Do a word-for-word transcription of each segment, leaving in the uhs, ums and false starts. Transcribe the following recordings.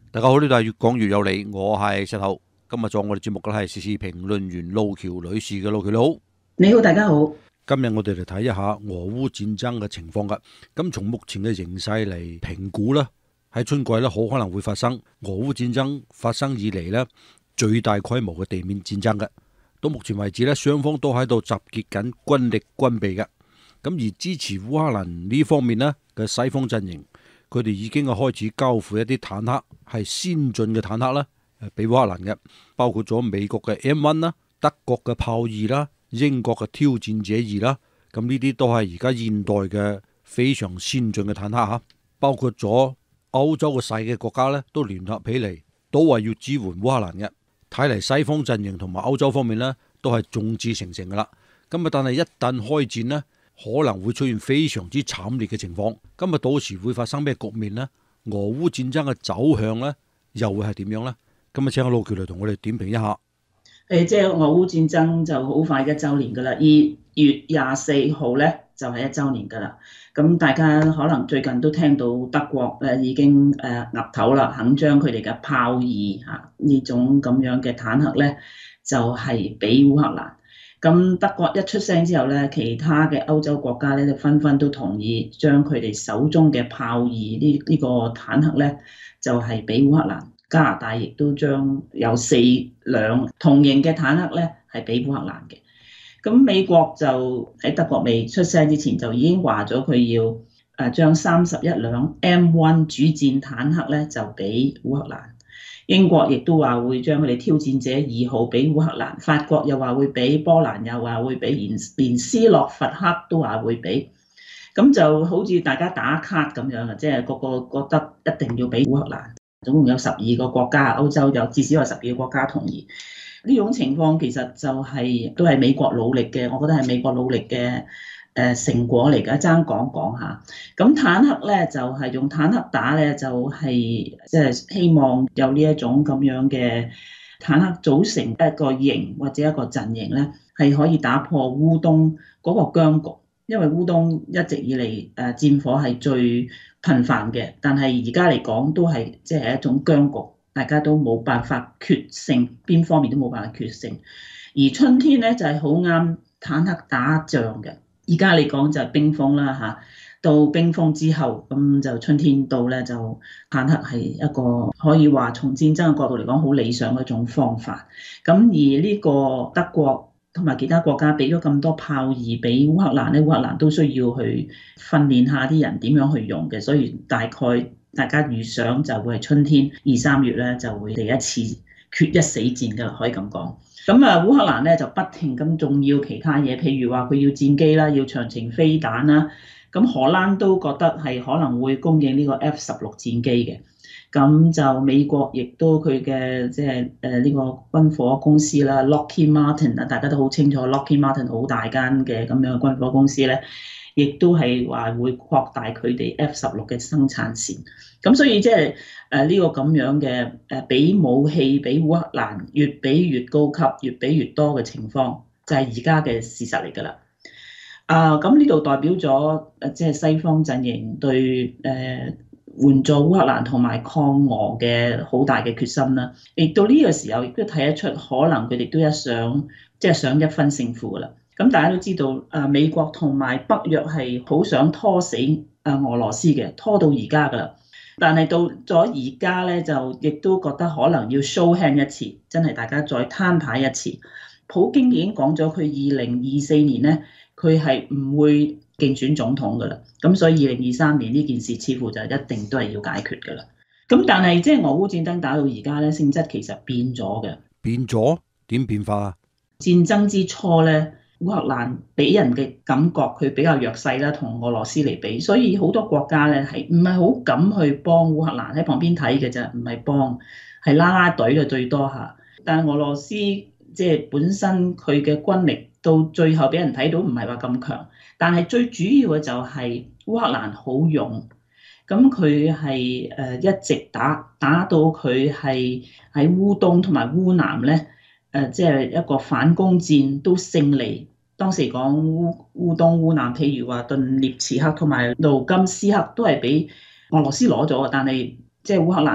大家好，呢度係越講越有理，我係石頭。今日做我哋節目嘅係時事評論員路橋女士嘅。路橋你好。 你好，大家好。 今日我哋嚟睇一下俄烏戰爭嘅情況噶。咁從目前嘅形勢嚟評估咧，喺春季咧好可能會發生俄烏戰爭發生以嚟咧最大規模嘅地面戰爭嘅。到目前為止咧，雙方都喺度集結緊軍力軍備嘅。咁而支持烏克蘭呢方面咧嘅西方陣營，佢哋已經係開始交付一啲坦克，係先進嘅坦克啦，誒俾烏克蘭嘅，包括咗美國嘅 M 一 啦、德國嘅豹二啦、英國嘅挑戰者二啦。咁呢啲都係而家現代嘅非常先進嘅坦克嚇。包括咗歐洲嘅細嘅國家咧，都聯合起嚟，都係要支援烏克蘭嘅。睇嚟西方陣營同埋歐洲方面咧，都係眾志成城噶啦。咁啊，但係一旦開戰呢，可能會出現非常之慘烈嘅情況。今日到時會發生咩局面呢？俄烏戰爭嘅走向呢，又會係點樣呢？今日請阿路橋嚟同我哋點評一下。 誒，即係俄烏戰爭就好快一週年噶啦，二月廿四號咧就係一週年噶啦。咁大家可能最近都聽到德國咧已經誒岌頭啦，肯將佢哋嘅豹二嚇呢種咁樣嘅坦克咧，就係俾烏克蘭。咁德國一出聲之後咧，其他嘅歐洲國家咧就紛紛都同意將佢哋手中嘅豹二呢呢個坦克咧，就係俾烏克蘭。加拿大亦都將有四輛同型嘅坦克咧，係俾烏克蘭嘅。咁美國就喺德國未出聲之前，就已經話咗佢要誒將三十一輛 M 一 主戰坦克咧，就俾烏克蘭。英國亦都話會將佢哋挑戰者二號俾烏克蘭。法國又話會俾，波蘭又話會俾，連連斯洛伐克都話會俾。咁就好似大家打卡咁樣啊，即係個個覺得一定要俾烏克蘭。總共有十二個國家，歐洲有至少有十二個國家同意。呢種情況其實就係、是、都係美國努力嘅，我覺得係美國努力嘅誒成果嚟㗎。爭講講下，咁坦克咧就係、是、用坦克打咧，就係即係希望有呢一種咁樣嘅坦克組成一個營或者一個陣營咧，係可以打破烏東嗰個僵局。因為烏東一直以嚟誒戰火係最頻繁嘅，但係而家嚟講都係即係一種僵局，大家都冇辦法決勝，邊方面都冇辦法決勝。而春天咧就係好啱坦克打仗嘅，而家嚟講就係冰封啦嚇，到冰封之後咁就春天到咧，就坦克係一個可以話從戰爭嘅角度嚟講好理想嘅一種方法。咁而呢個德國同埋其他國家俾咗咁多豹二俾烏克蘭咧，烏克蘭都需要去訓練下啲人點樣去用嘅，所以大概大家預想就會係春天二三月咧就會第一次決一死戰㗎啦，可以咁講。咁啊，烏克蘭咧就不停咁仲要其他嘢，譬如話佢要戰機啦，要長程飛彈啦。咁荷蘭都覺得係可能會供應呢個 F 十六戰機嘅。咁就美國亦都佢嘅即係誒呢個軍火公司啦 Lockheed Martin 啊，大家都好清楚 Lockheed Martin 好大間嘅咁樣嘅軍火公司咧，亦都係話會擴大佢哋 F 十六嘅生產線。咁所以即係誒呢個咁樣嘅誒俾武器俾烏克蘭越俾越高級，越俾越多嘅情況，就係而家嘅事實嚟㗎啦。啊，咁呢度代表咗誒即係西方陣營對誒，呃援助烏克蘭同埋抗俄嘅好大嘅決心啦，亦到呢個時候亦都睇得出，可能佢哋都一想即係、就是、想一分勝負噶啦。咁大家都知道，誒美國同埋北約係好想拖死誒俄羅斯嘅，拖到而家噶啦。但係到咗而家咧，就亦都覺得可能要 show hand 一次，真係大家再攤牌一次。普京已經講咗，佢二零二四年咧，佢係唔會競選總統噶啦，咁所以二零二三年呢件事似乎就一定都係要解決噶啦。咁但係即係俄烏戰爭打到而家咧，性質其實變咗嘅。 變咗？點變化啊？ 戰爭之初咧，烏克蘭俾人嘅感覺佢比較弱勢啦，同俄羅斯嚟比，所以好多國家咧係唔係好敢去幫烏克蘭，喺旁邊睇嘅啫，唔係幫，係啦啦隊嘅最多嚇。但係俄羅斯即係本身佢嘅軍力到最後俾人睇到唔係話咁強。但係最主要嘅就係烏克蘭好勇，咁佢係誒一直打打到佢係喺烏東同埋烏南咧，誒即係一個反攻戰都勝利。當時講烏烏東烏南，譬如話頓涅茨克同埋盧甘斯克都係俾俄羅斯攞咗，但係即係烏克蘭係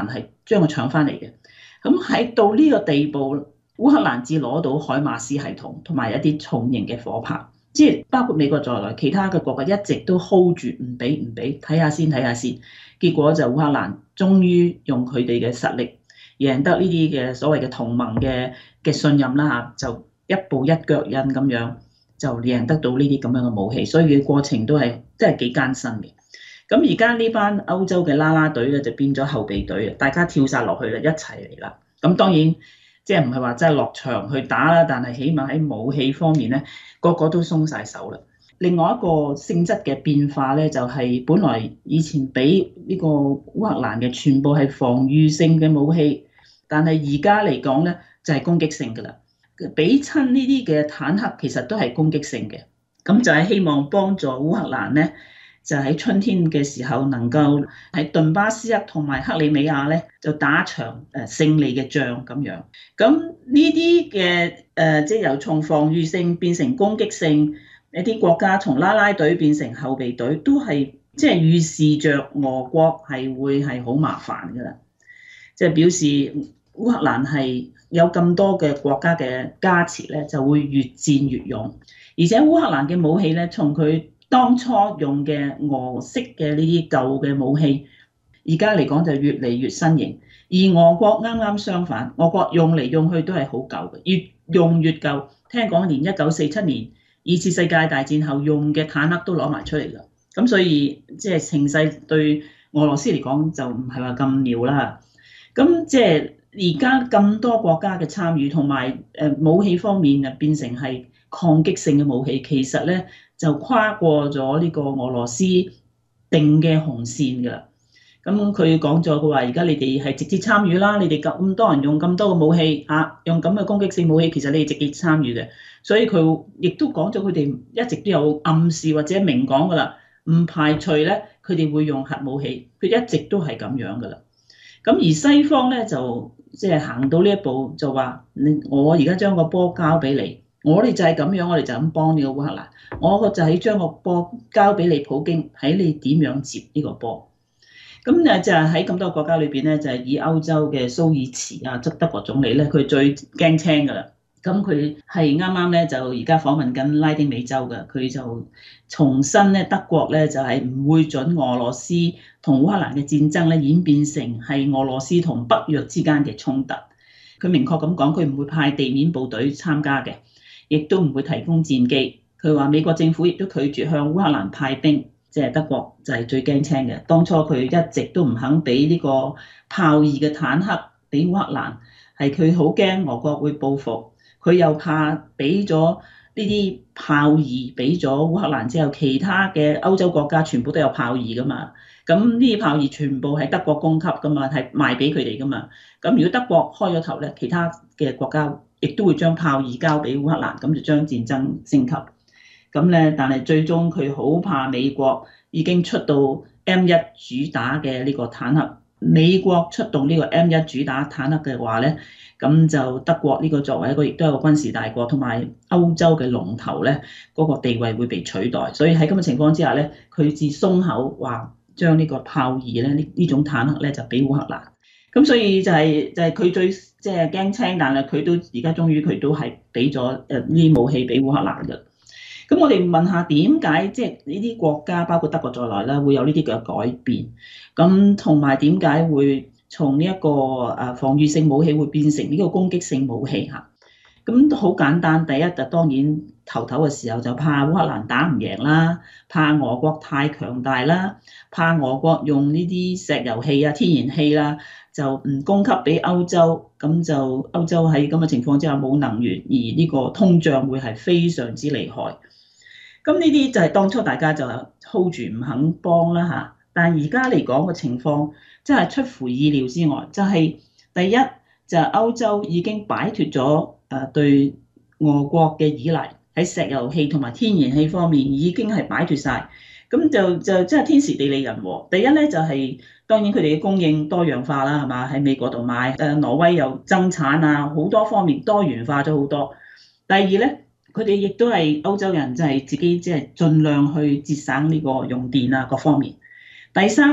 將佢搶翻嚟嘅。咁喺到呢個地步，烏克蘭至攞到海馬斯系統同埋一啲重型嘅火炮，即係包括美國在內，其他嘅國家一直都 hold 住唔俾唔俾，睇下先睇下先。結果就烏克蘭終於用佢哋嘅實力贏得呢啲嘅所謂嘅同盟嘅嘅信任啦嚇，就一步一腳印咁樣就贏得到呢啲咁樣嘅武器，所以嘅過程都係真係幾艱辛嘅。咁而家呢班歐洲嘅啦啦隊咧就變咗後備隊，大家跳晒落去啦，一齊嚟啦。咁當然即係唔係話真係落場去打啦，但係起碼喺武器方面咧，個個都鬆晒手啦。另外一個性質嘅變化咧，就係本來以前俾呢個烏克蘭嘅全部係防禦性嘅武器，但係而家嚟講咧就係攻擊性㗎啦。俾親呢啲嘅坦克其實都係攻擊性嘅，咁就係希望幫助烏克蘭咧，就喺春天嘅時候能夠喺頓巴斯克同埋克里米亞咧就打場誒勝利嘅仗咁樣。咁呢啲嘅誒即係由從防禦性變成攻擊性，一啲國家從啦啦隊變成後備隊，都係即係預示着俄國係會係好麻煩㗎啦。即係表示烏克蘭係有咁多嘅國家嘅加持咧，就會越戰越勇。而且烏克蘭嘅武器咧，從佢當初用嘅俄式嘅呢啲舊嘅武器，而家嚟講就越嚟越新型。而俄國啱啱相反，俄國用嚟用去都係好舊嘅，越用越舊。聽講連一九四七年二次世界大戰後用嘅坦克都攞埋出嚟啦。咁所以即係情勢對俄羅斯嚟講就唔係話咁妙啦。咁即係而家咁多國家嘅參與，同埋誒武器方面啊變成係抗擊性嘅武器，其實咧就跨過咗呢個俄羅斯定嘅紅線㗎。咁佢講咗佢話：而家你哋係直接參與啦，你哋咁多人用咁多嘅武器嚇，用咁嘅攻擊性武器，其實你哋直接參與嘅。所以佢亦都講咗，佢哋一直都有暗示或者明講㗎啦，唔排除咧佢哋會用核武器，佢一直都係咁樣㗎啦。咁而西方咧就即係行到呢一步，就話你我而家將個波交俾你，我哋就係咁樣，我哋就咁幫呢個烏克蘭，我個就係將個波交俾你普京，睇你點樣接呢個波。咁誒就係喺咁多國家裏邊咧，就係以歐洲嘅蘇爾茨啊，即德國總理咧，佢最驚青㗎啦。咁佢係啱啱咧就而家訪問緊拉丁美洲嘅，佢就重申咧德國咧就係唔會准俄羅斯同烏克蘭嘅戰爭咧演變成係俄羅斯同北約之間嘅衝突。佢明確咁講，佢唔會派地面部隊參加嘅，亦都唔會提供戰機。佢話美國政府亦都拒絕向烏克蘭派兵，即係德國就係最驚青嘅。當初佢一直都唔肯俾呢個豹二嘅坦克俾烏克蘭，係佢好驚俄國會報復。佢又怕俾咗呢啲豹二俾咗烏克蘭之後，其他嘅歐洲國家全部都有豹二㗎嘛。咁呢啲豹二全部係德國供給㗎嘛，係賣俾佢哋㗎嘛。咁如果德國開咗頭咧，其他嘅國家亦都會將豹二交俾烏克蘭，咁就將戰爭升級。咁咧，但係最終佢好怕美國已經出到 M 一主打嘅呢個坦克，美國出動呢個 M 一主打坦克嘅話咧，咁就德國呢個作為一個亦都係個軍事大國同埋歐洲嘅龍頭咧，嗰個地位會被取代。所以喺咁嘅情況之下咧，佢至鬆口話將呢個豹二咧呢呢種坦克咧就俾烏克蘭。咁所以就係就係佢最即係驚青，但係佢都而家終於佢都係俾咗誒呢啲武器俾烏克蘭嘅。咁我哋問下點解即係呢啲國家包括德國在內啦，會有呢啲嘅改變？咁同埋點解會從呢一個誒防禦性武器會變成呢個攻擊性武器嚇？咁好簡單，第一就當然頭頭嘅時候就怕烏克蘭打唔贏啦，怕俄國太強大啦，怕俄國用呢啲石油氣啊、天然氣啦，就唔供給俾歐洲，咁就歐洲喺咁嘅情況之下冇能源，而呢個通脹會係非常之厲害。咁呢啲就係當初大家就 hold 住唔肯幫啦嚇，但係而家嚟講嘅情況真係出乎意料之外，就係第一就係歐洲已經擺脫咗誒對俄國嘅依賴，喺石油氣同埋天然氣方面已經係擺脫晒。咁就就真係天時地利人和。第一咧就係當然佢哋嘅供應多樣化啦，係嘛，喺美國度買，誒挪威又增產啊，好多方面多元化咗好多。第二咧。佢哋亦都係歐洲人，就係自己即係盡量去節省呢個用電啊各方面。第三咧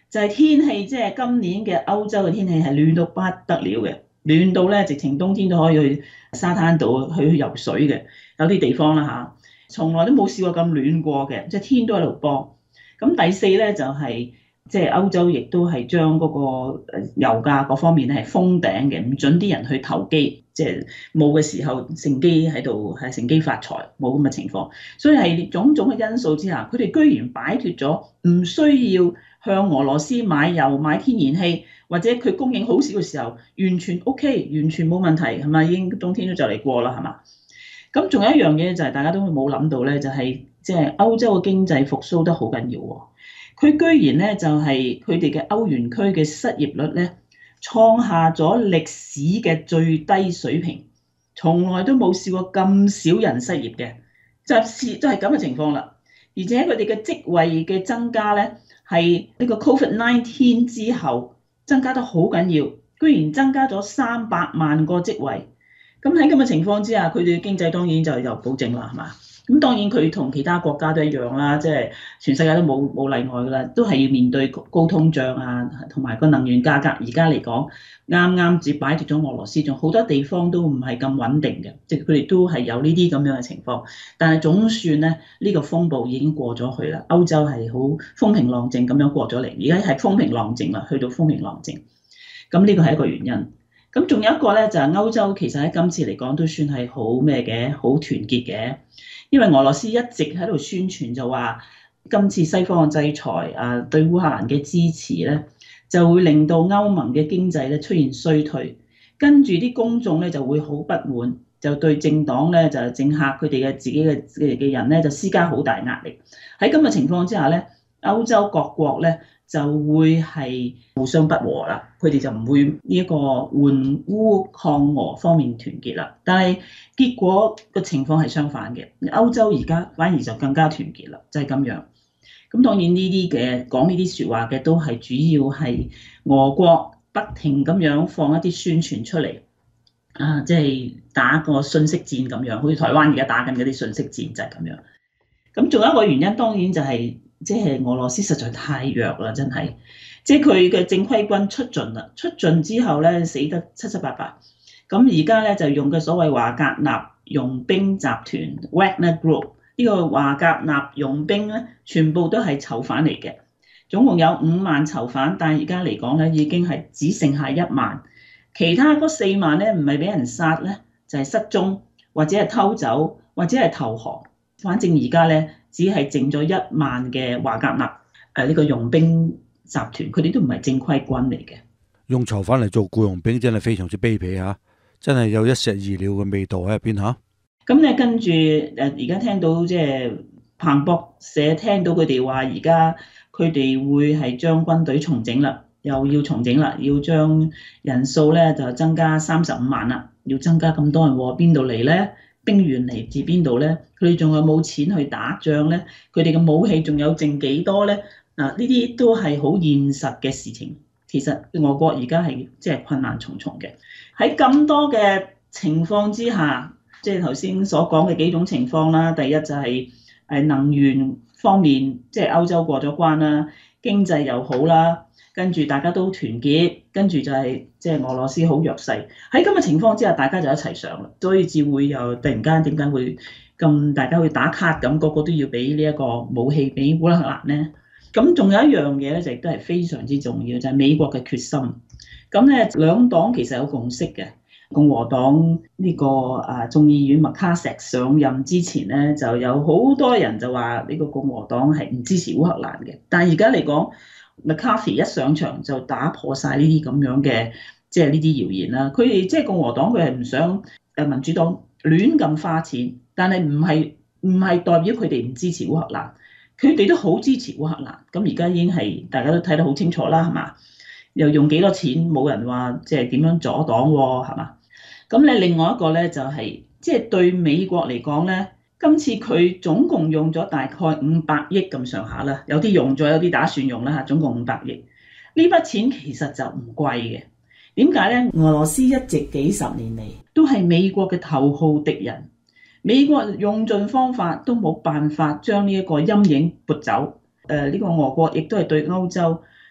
就係天氣，即係今年嘅歐洲嘅天氣係暖到不得了嘅，暖到咧直情冬天都可以去沙灘度去去游水嘅，有啲地方啦嚇，從來都冇試過咁暖過嘅，即係天都喺度波。咁第四咧就係即係歐洲亦都係將嗰個油價嗰方面咧係封頂嘅，唔準啲人去投機，即係冇嘅時候乘機喺度係乘機發財，冇咁嘅情況。所以係種種嘅因素之下，佢哋居然擺脱咗唔需要向俄羅斯買油買天然氣，或者佢供應好少嘅時候，完全 OK， 完全冇問題，係咪？已經冬天都就嚟過啦，係嘛？咁仲有一樣嘢就係大家都冇諗到咧，就係即係歐洲嘅經濟復甦得好緊要喎。佢居然咧就係佢哋嘅歐元區嘅失業率咧創下咗歷史嘅最低水平，從來都冇試過咁少人失業嘅，就係都係咁嘅情況啦。而且佢哋嘅職位嘅增加咧係呢個 Covid 十九 之後增加得好緊要，居然增加咗三百萬個職位。咁喺咁嘅情況之下，佢哋嘅經濟當然就有保證啦，係嘛？咁當然佢同其他國家都一樣啦，即係全世界都冇冇例外噶啦，都係要面對高通脹啊，同埋個能源價格。而家嚟講，啱啱至擺脱咗俄羅斯，仲好多地方都唔係咁穩定嘅，即係佢哋都係有呢啲咁樣嘅情況。但係總算咧，呢個風暴已經過咗去啦。歐洲係好風平浪靜咁樣過咗嚟，而家係風平浪靜啦，去到風平浪靜。咁呢個係一個原因。咁仲有一個咧，就係歐洲其實喺今次嚟講都算係好咩嘅，好團結嘅。因為俄羅斯一直喺度宣傳就話，今次西方嘅制裁啊，對烏克蘭嘅支持咧，就會令到歐盟嘅經濟咧出現衰退，跟住啲公眾咧就會好不滿，就對政黨咧就政客佢哋嘅自己嘅嘅人咧就施加好大壓力。喺咁嘅情況之下咧，歐洲各國咧就會係互相不和啦，佢哋就唔會呢一個援烏抗俄方面團結啦。但係結果個情況係相反嘅，歐洲而家反而就更加團結啦，就係咁樣。咁當然呢啲嘅講呢啲説話嘅都係主要係俄國不停咁樣放一啲宣傳出嚟，啊，即係打個信息戰咁樣，好似台灣而家打緊嗰啲信息戰就係咁樣。咁仲有一個原因，當然就係即係俄羅斯實在太弱啦，真係，即係佢嘅正規軍出盡啦，出盡之後咧死得七七八八。咁而家咧就用嘅所謂華格納傭兵集團 Wagner Group， 呢個華格納傭兵咧全部都係囚犯嚟嘅，總共有五萬囚犯，但係而家嚟講咧已經係只剩下一萬，其他嗰四萬咧唔係俾人殺咧，就係失蹤或者係偷走或者係投降，反正而家咧只係剩咗一萬嘅華格納誒呢個傭兵集團，佢哋都唔係正規軍嚟嘅。 用囚犯嚟做僱傭兵真係非常之卑鄙嚇，真係有一石二鳥嘅味道喺入邊嚇。 咁咧跟住誒而家聽到即係彭博社聽到佢哋話，而家佢哋會係將軍隊重整啦，又要重整啦，要將人數咧就增加三十五萬啦，要增加咁多人喎，邊度嚟咧？兵源嚟自邊度咧？佢哋仲有冇錢去打仗咧？佢哋嘅武器仲有剩幾多咧？嗱，呢啲都係好現實嘅事情。其實俄國而家係即係困難重重嘅。喺咁多嘅情況之下，即係頭先所講嘅幾種情況啦。第一就係誒能源方面，即係歐洲過咗關啦，經濟又好啦，跟住大家都團結，跟住就係即係俄羅斯好弱勢。喺咁嘅情況之下，大家就一齊上啦，所以至會又突然間點解會咁大家會打卡咁，個個都要俾呢一個武器俾烏克蘭咧？咁仲有一樣嘢咧，就亦都係非常之重要，就係美國嘅決心。咁咧兩黨其實有共識嘅。共和黨呢個啊眾議院麥卡錫上任之前咧，就有好多人就話呢個共和黨係唔支持烏克蘭嘅。但係而家嚟講，麥卡錫一上場就打破晒呢啲咁樣嘅即係呢啲謠言啦。佢哋即係共和黨，佢係唔想誒民主黨亂咁花錢，但係唔係唔係代表佢哋唔支持烏克蘭。佢哋都好支持烏克蘭，咁而家已經係大家都睇得好清楚啦，係嘛？又用幾多錢，冇人話即係點樣阻擋喎，係嘛？咁你另外一個咧就係即係對美國嚟講咧，今次佢總共用咗大概五百億咁上下啦，有啲用咗，有啲打算用啦嚇，總共五百億。呢筆錢其實就唔貴嘅，點解咧？俄羅斯一直幾十年嚟都係美國嘅頭號敵人。美國用盡方法都冇辦法將呢一個陰影撥走。誒、呃、呢、這個俄國亦都係對歐洲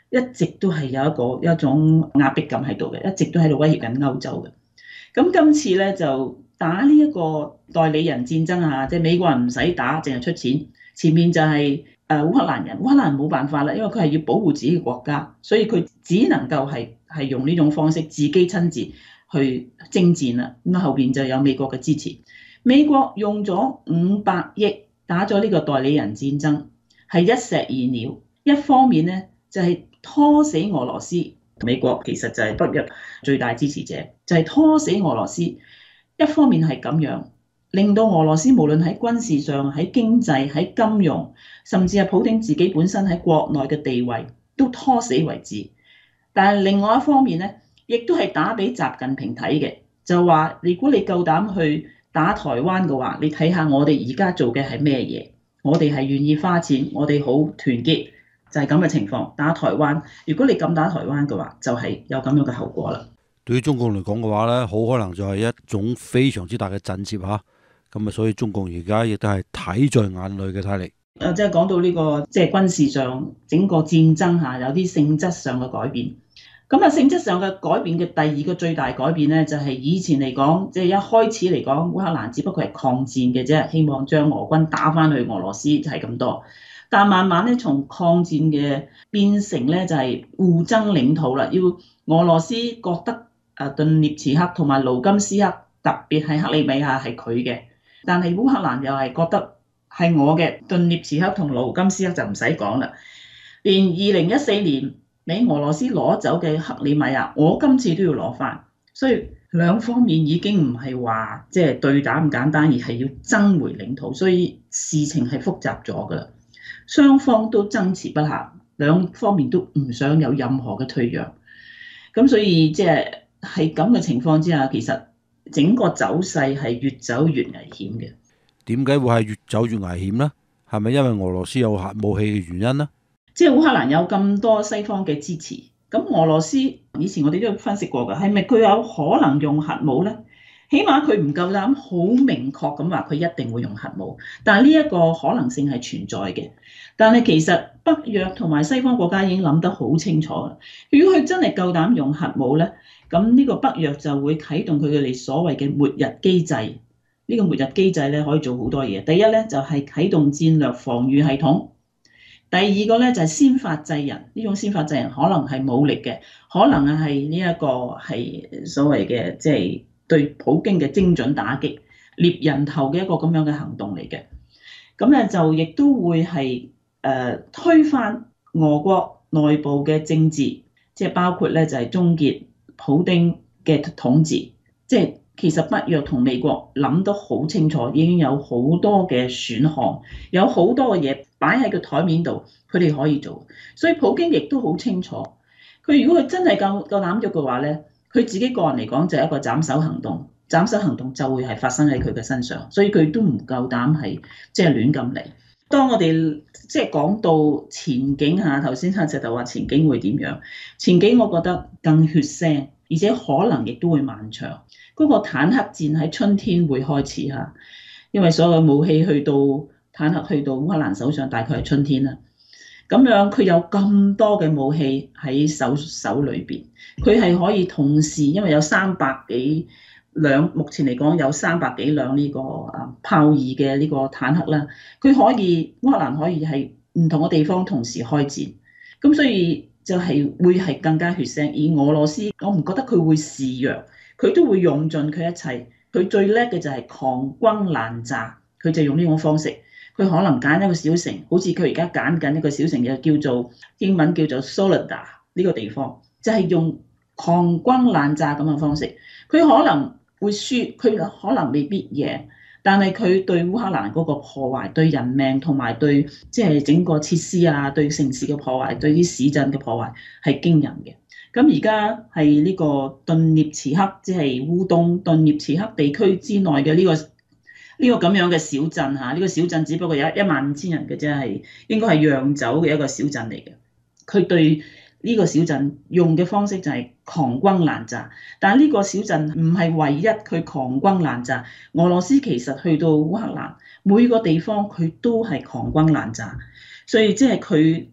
一直都係有一個一種壓迫感喺度嘅，一直都喺度威脅緊歐洲嘅。咁今次咧就打呢一個代理人戰爭啊，即係美國人唔使打，淨係出錢，前面就係誒烏克蘭人，烏克蘭人冇辦法啦，因為佢係要保護自己嘅國家，所以佢只能夠係係用呢種方式自己親自去征戰啦。咁後邊就有美國嘅支持，美國用咗五百億打咗呢個代理人戰爭，係一石二鳥。一方面咧就係拖死俄羅斯，美國其實就係北約最大支持者，就係拖死俄羅斯。一方面係咁樣，令到俄羅斯無論喺軍事上、喺經濟、喺金融，甚至係普京自己本身喺國內嘅地位都拖死為止。但係另外一方面咧，亦都係打俾習近平睇嘅，就話如果你夠膽去打台灣嘅話，你睇下我哋而家做嘅係咩嘢？我哋係願意花錢，我哋好團結，就係咁嘅情況。打台灣，如果你敢打台灣嘅話，就係有咁樣嘅後果啦。 對於中共嚟講嘅話咧，好可能就係一種非常之大嘅震懾嚇。咁啊，所以中共而家亦都係睇在眼裏嘅，睇嚟。 誒，即係講到呢個即係軍事上整個戰爭下有啲性質上嘅改變。咁啊，性質上嘅改變嘅第二個最大改變咧，就係以前嚟講，即係一開始嚟講，烏克蘭只不過係抗戰嘅啫，希望將俄軍打翻去俄羅斯就係咁多。但慢慢咧，從抗戰嘅變成咧就係互爭領土啦，要俄羅斯覺得誒頓涅茨克同埋盧甘斯克，特別係克里米亞係佢嘅，但係烏克蘭又係覺得係我嘅。頓涅茨克同盧甘斯克就唔使講啦，連二零一四年俾俄羅斯攞走嘅克里米亞，我今次都要攞翻，所以兩方面已經唔係話即係對打咁簡單，而係要爭回領土，所以事情係複雜咗噶啦，雙方都爭持不下，兩方面都唔想有任何嘅退讓，咁所以即係係咁嘅情況之下，其實整個走勢係越走越危險嘅。 點解會係越走越危險呢？係咪因為俄羅斯有核武器嘅原因呢？ 即係烏克蘭有咁多西方嘅支持，咁俄羅斯以前我哋都有分析過㗎，係咪佢有可能用核武呢？起碼佢唔夠膽好明確咁話佢一定會用核武，但係呢一個可能性係存在嘅。但係其實北約同埋西方國家已經諗得好清楚啦。如果佢真係夠膽用核武呢，咁呢個北約就會啟動佢哋所謂嘅末日機制。呢個末日機制咧可以做好多嘢。第一咧就係啟動戰略防禦系統。第二個咧就係先發制人，呢種先發制人可能係武力嘅，可能係呢一個係所謂嘅即係對普京嘅精準打擊、獵人頭嘅一個咁樣嘅行動嚟嘅。咁咧就亦都會係誒推翻俄國內部嘅政治，即係包括咧就係終結普京嘅統治。即係其實北約同美國諗得好清楚，已經有好多嘅選項，有好多嘅嘢擺喺個台面度，佢哋可以做。所以普京亦都好清楚，佢如果佢真係夠夠膽喐嘅話咧，佢自己個人嚟講就係一個斬首行動，斬首行動就會係發生喺佢嘅身上，所以佢都唔夠膽係即係亂咁嚟。當我哋即係講到前景下，頭先阿石頭話前景會點樣？前景我覺得更血腥，而且可能亦都會漫長。嗰個坦克戰喺春天會開始嚇，因為所有武器去到坦克去到烏克蘭手上，大概係春天啦。咁樣佢有咁多嘅武器喺手手裏邊，佢係可以同時，因為有三百幾輛，目前嚟講有三百幾輛呢個啊豹二嘅呢個坦克啦，佢可以烏克蘭可以係唔同嘅地方同時開戰，咁所以就係會係更加血腥。而俄羅斯，我唔覺得佢會示弱。佢都會用盡佢一切，佢最叻嘅就係狂轟濫炸，佢就用呢種方式。佢可能揀一個小城，好似佢而家揀緊一個小城嘅叫做英文叫做 Soledar 呢個地方，就係用狂轟濫炸咁嘅方式。佢可能會輸，佢可能未必贏，但係佢對烏克蘭嗰個破壞，對人命同埋對即係整個設施啊，對城市嘅破壞，對啲市鎮嘅破壞係驚人嘅。咁而家係呢個頓涅茨克，即係烏東頓涅茨克地區之內嘅呢個呢個咁樣嘅小鎮嚇，呢個小鎮只不過有一萬五千人嘅啫，係應該係釀酒嘅一個小鎮嚟嘅。佢對呢個小鎮用嘅方式就係狂轟濫炸，但係呢個小鎮唔係唯一佢狂轟濫炸。俄羅斯其實去到烏克蘭每個地方佢都係狂轟濫炸，所以即係佢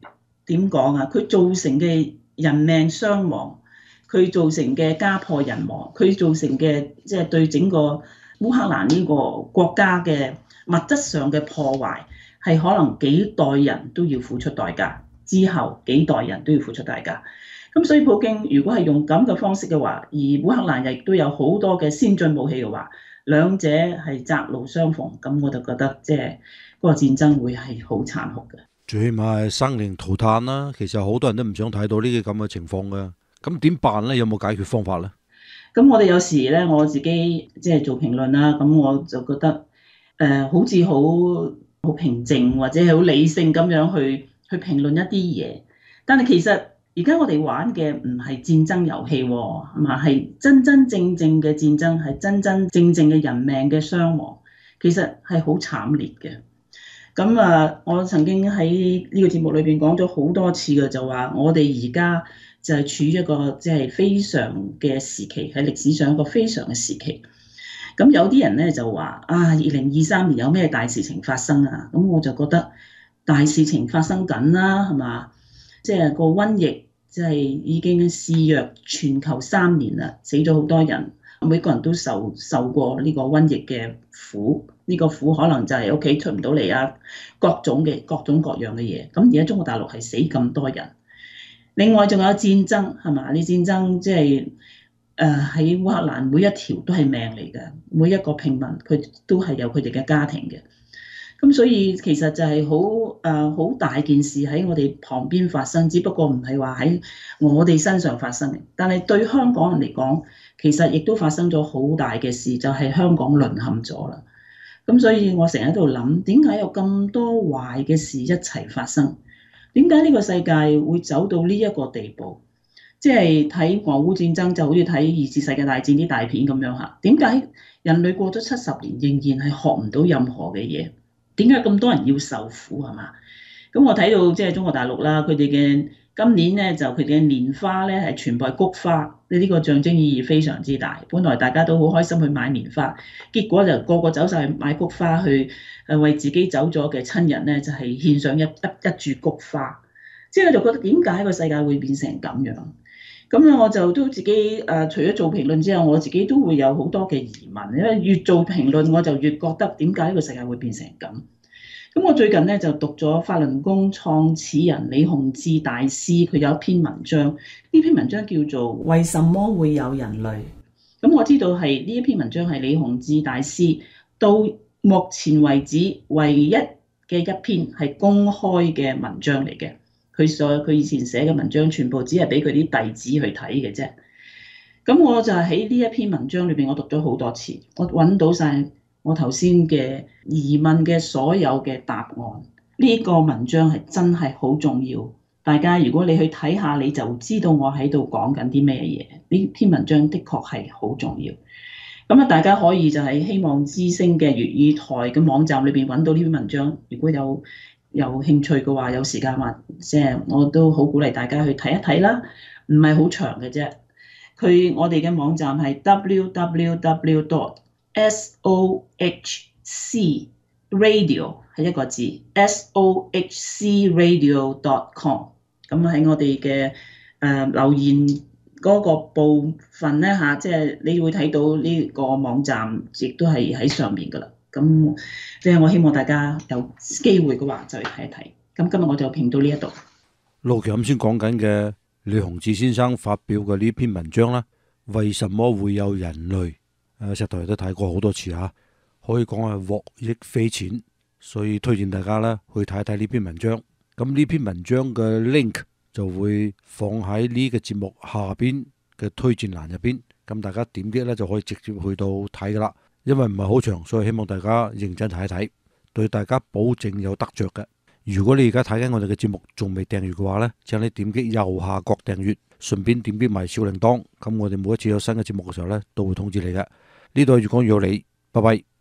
點講啊？佢造成嘅人命傷亡，佢造成嘅家破人亡，佢造成嘅即係對整個烏克蘭呢個國家嘅物質上嘅破壞，係可能幾代人都要付出代價，之後幾代人都要付出代價。咁所以普京如果係用咁嘅方式嘅話，而烏克蘭亦都有好多嘅先進武器嘅話，兩者係窄路相逢，咁我就覺得即係嗰個戰爭會係好殘酷嘅。 最起碼係生靈塗炭啦。其實好多人都唔想睇到呢啲咁嘅情況嘅。咁點辦咧？有冇解決方法咧？ 咁我哋有時咧，我自己即係做評論啦，咁我就覺得誒、呃、好似好好平靜或者係好理性咁樣去去評論一啲嘢。但係其實而家我哋玩嘅唔係戰爭遊戲喎，係嘛？係真真正正嘅戰爭，係真真正正嘅人命嘅傷亡，其實係好慘烈嘅。咁啊，我曾經喺呢個節目裏邊講咗好多次嘅，就話我哋而家就係處於一個即係非常嘅時期，喺歷史上一個非常嘅時期。咁有啲人咧就話啊，二零二三年有咩大事情發生啊？咁我就覺得大事情發生緊啦，係嘛？即係個瘟疫即係已經肆虐全球三年啦，死咗好多人。每個人都受受過呢個瘟疫嘅苦，呢個苦可能就係屋企出唔到嚟啊，各種嘅各種各樣嘅嘢。咁而家中國大陸係死咁多人，另外仲有戰爭係嘛？呢戰爭即係誒喺烏克蘭每一條都係命嚟嘅，每一個平民佢都係有佢哋嘅家庭嘅。咁所以其實就係好誒好大件事喺我哋旁邊發生，只不過唔係話喺我哋身上發生嘅。但係對香港人嚟講，其實亦都發生咗好大嘅事，就係香港淪陷咗啦。咁所以我成日喺度諗，點解有咁多壞嘅事一齊發生？點解呢個世界會走到呢一個地步？即係睇俄烏戰爭就好似睇二次世界大戰啲大片咁樣嚇。點解人類過咗七十年仍然係學唔到任何嘅嘢？點解咁多人要受苦係嘛？咁我睇到即係中國大陸啦，佢哋嘅今年咧就佢哋嘅年花咧係全部係菊花，呢、呢個象徵意義非常之大。本來大家都好開心去買年花，結果就個個走晒去買菊花去誒為自己走咗嘅親人咧就係、係、獻上一一一柱菊花。即係我就覺得點解個世界會變成咁樣？咁樣我就都自己誒、呃，除咗做評論之後，我自己都會有好多嘅疑問，因為越做評論我就越覺得點解呢個世界會變成咁。咁我最近咧就讀咗法輪功創始人李洪志大師，佢有一篇文章，呢篇文章叫做《為什麼會有人類》。咁我知道係呢一篇文章係李洪志大師到目前為止唯一嘅一篇係公開嘅文章嚟嘅。佢所佢以前寫嘅文章全部只係俾佢啲弟子去睇嘅啫。咁我就喺呢一篇文章裏邊，我讀咗好多次，我揾到晒我頭先嘅疑問嘅所有嘅答案。呢個文章係真係好重要，大家如果你去睇下，你就知道我喺度講緊啲咩嘢。呢篇文章的確係好重要。咁啊，大家可以就係希望之聲嘅粵語台嘅網站裏邊揾到呢篇文章。如果有有興趣嘅話，有時間話，即係我都好鼓勵大家去睇一睇啦。唔係好長嘅啫。佢我哋嘅網站係 w w w dot s o h c radio 係一個字 s o h c radio dot com。咁喺我哋嘅誒留言嗰個部分咧嚇，即係你會睇到呢個網站，亦都係喺上面噶啦。咁即係我希望大家有機會嘅話就去睇一睇。咁今日我就評到呢一度。 盧強啱先講緊嘅李洪志先生發表嘅呢篇文章啦，為什麼會有人類？誒，石頭都睇過好多次嚇，可以講係獲益匪淺，所以推薦大家咧去睇一睇呢篇文章。咁呢篇文章嘅 link 就會放喺呢個節目下邊嘅推薦欄入邊，咁大家點擊咧就可以直接去到睇噶啦。因為唔係好長，所以希望大家認真睇一睇，對大家保證有得着嘅。如果你而家睇緊我哋嘅節目仲未訂閱嘅話呢，請你點擊右下角訂閱，順便點擊埋小鈴鐺，咁我哋每一次有新嘅節目嘅時候呢，都會通知你嘅。呢度係粵講粵有理，拜拜。